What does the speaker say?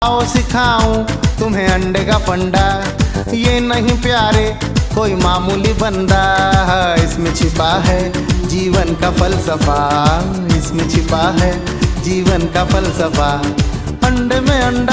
आओ सिखाऊं तुम्हें अंडे का फंडा, ये नहीं प्यारे कोई मामूली बंदा। इसमें छिपा है जीवन का फलसफा, इसमें छिपा है जीवन का फलसफा। अंडे में अंडा